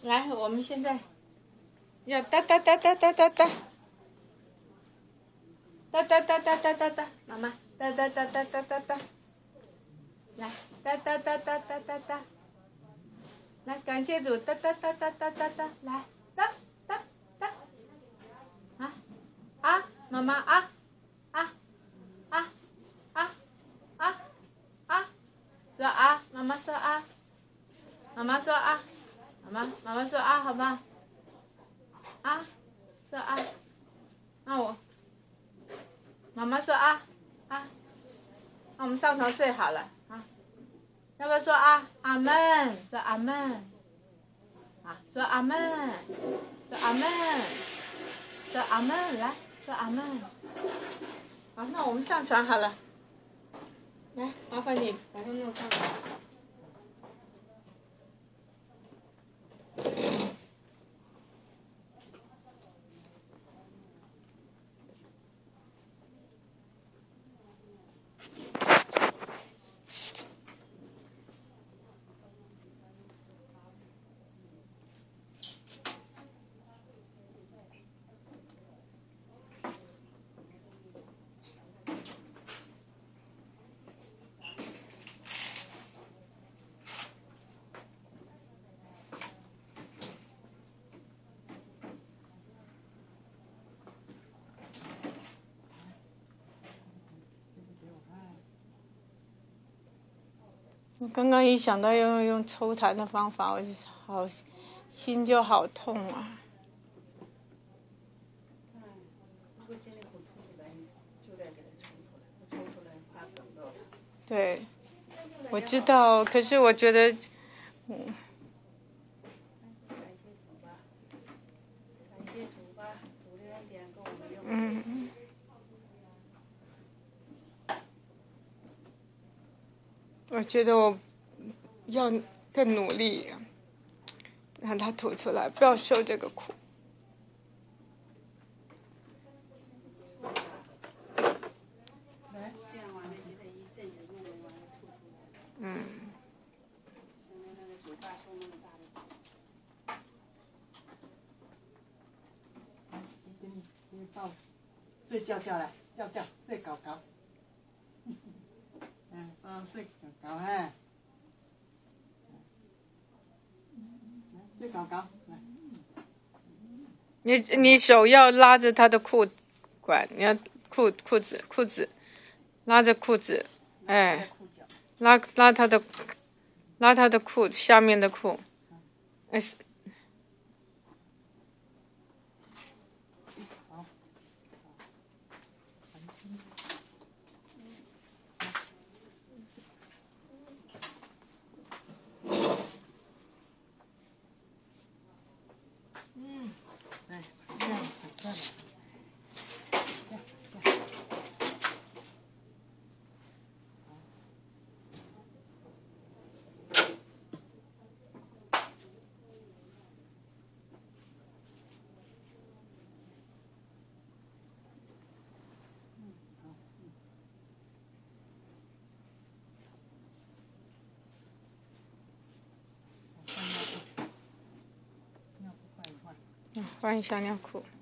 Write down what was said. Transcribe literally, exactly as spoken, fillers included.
来，我们现在要哒哒哒哒哒哒哒，哒哒哒哒哒哒哒，妈妈哒哒哒哒哒哒哒，来哒哒哒哒哒哒哒，来感谢主，哒哒哒哒哒哒哒，来哒哒哒，啊啊，妈妈啊啊啊啊啊啊，说啊，妈妈说啊，妈妈说啊。妈妈，妈妈说啊，好吗？啊，说啊，那我，妈妈说啊啊，那我们上床睡好了啊。要不要说啊？阿门，说阿门，啊，说阿门，说阿门，说阿门，来说阿门。好，那我们上床好了。来，麻烦你把它弄上来。我刚刚一想到要用抽痰的方法，我就好心就好痛啊。对，我知道，可是我觉得，嗯。嗯。我觉得我要更努力，让它吐出来，不要受这个苦。嗯。 睡觉觉来，觉觉睡搞搞。嗯，啊，睡搞搞哈。睡搞搞，来。 你你手要拉着他的裤管，你要裤裤子裤子，拉着裤子，哎，拉拉他的，拉他的裤下面的裤，哎。 嗯，来，这样，这样。 换一下尿裤。